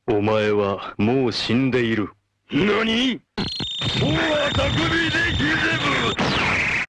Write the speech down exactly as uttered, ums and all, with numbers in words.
お前はもう死んでいる。 何？もうは匠だ。